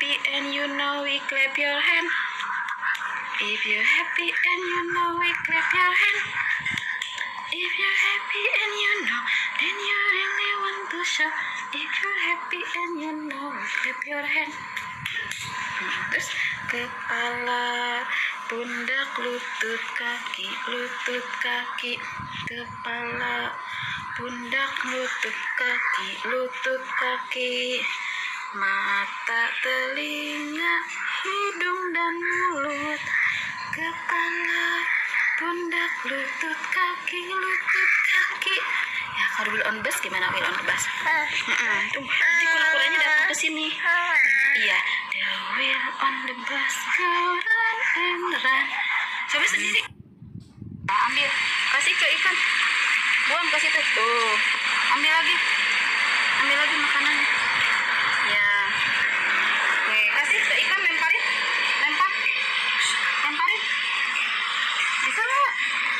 happy and you know it, clap your hand. If you're happy and you know it, clap your hand. If you're happy and you know, then you really want to show. If you're happy and you know it, clap your hand. Terus kepala, pundak, lutut, kaki, kepala, pundak, lutut, kaki, mata, telinga, hidung dan mulut, kepala, pundak, lutut, kaki. Ya, kalau wheel on bus gimana wheel on bus? Tuh, nanti kura-kuranya datang ke sini. Iya, the wheel on the bus go round and round. Coba sendiri. Ambil, kasih ke ikan. Buang ke situ. Tuh, ambil lagi makanannya. Ya. Oke, kasih ke ikan, lemparin. Lemparin. Bisa nggak?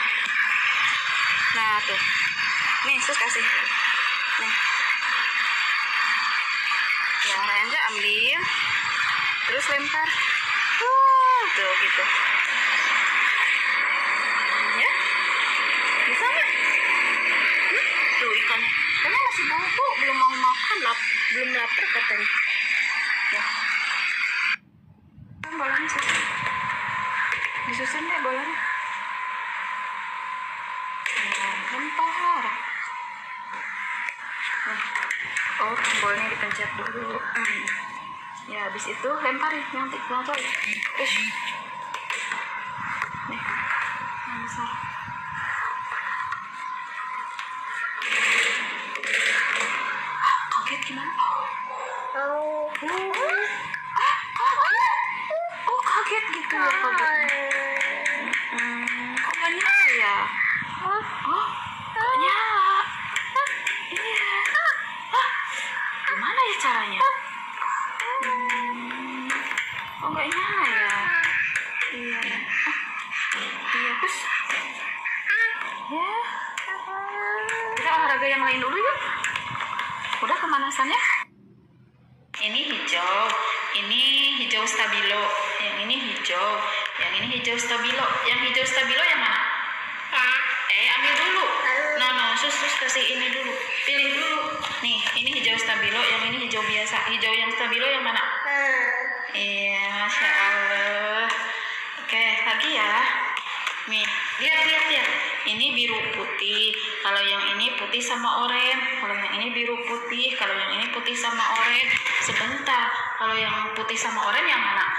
Nah, tuh. Nih, sus kasih. Nih. Ya, Ranja ambil. Terus lempar. Tuh gitu. Ya. Bisa nggak? Tuh ikannya. Karena masih bobo, belum mau makan, belum lapar katanya. Ya. Bolanya susun. Disusun deh bolanya. Lempar. Oh, tombolnya dipencet dulu. Ya, habis itu lemparin yang tadi. Nih, yang besar. Kaget gimana? Kaget gitu ya kagetnya. Kok gak nyala ya? Kok nyala? Iya. Gimana ya caranya? Kok gak nyala ya? Iya. Iya, terus. Ya. Kita olahraga yang lain dulu yuk. Udah pemanasannya? Ini hijau stabilo. Yang ini hijau stabilo. Yang hijau stabilo yang mana? Ambil dulu. No, sus kasih ini dulu. Pilih dulu. Nih, ini hijau stabilo, yang ini hijau biasa. Hijau yang stabilo yang mana? Iya, Masya Allah. Oke, lagi ya. Nih, lihat. Ini biru putih. Kalau yang ini putih sama oranye. Kalau yang ini biru putih. Kalau yang ini putih sama oranye. Sebentar. Kalau yang putih sama oranye yang mana?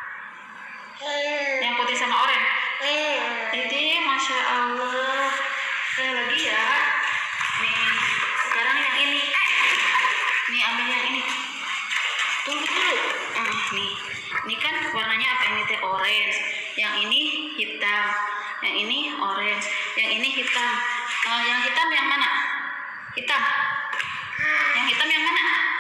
Yang putih sama oranye. Jadi, Masya Allah. Saya lagi ya. Nih, sekarang yang ini. Nih, ambil yang ini. Tunggu dulu. Nih. Ini kan warnanya apa ini teh? Orange. Yang ini hitam. Yang ini orange. Yang ini hitam. Yang hitam yang mana? Hitam. Yang hitam yang mana?